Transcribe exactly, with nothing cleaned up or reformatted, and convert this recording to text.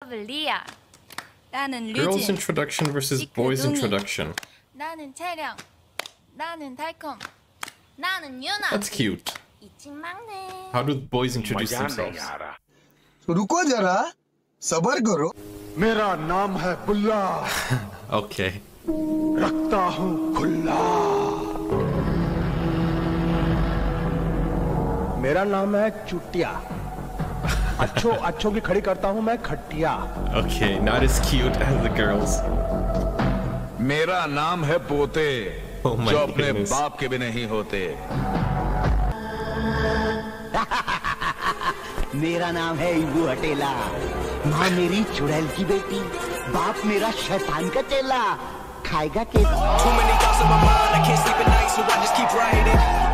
리아. 나는 Girls 류진. introduction versus boys introduction. 나는 채령. 나는 달콤. 나는 유나. That's cute. 이층 막내. How do boys introduce themselves? रुको जरा सबर करो मेरा नाम है बुल्ला Okay. रखता हूँ खुल्ला मेरा नाम है चुटिया अच्छो अच्छो की खड़ी करता हूँ मैं खटिया Okay, not as cute as the girls. मेरा नाम है पोते Oh my जो अपने goodness. बाप के भी नहीं होते मेरा नाम है इबू हटेला माँ मेरी चुड़ैल की बेटी बाप मेरा शैतान का चेला खाएगा के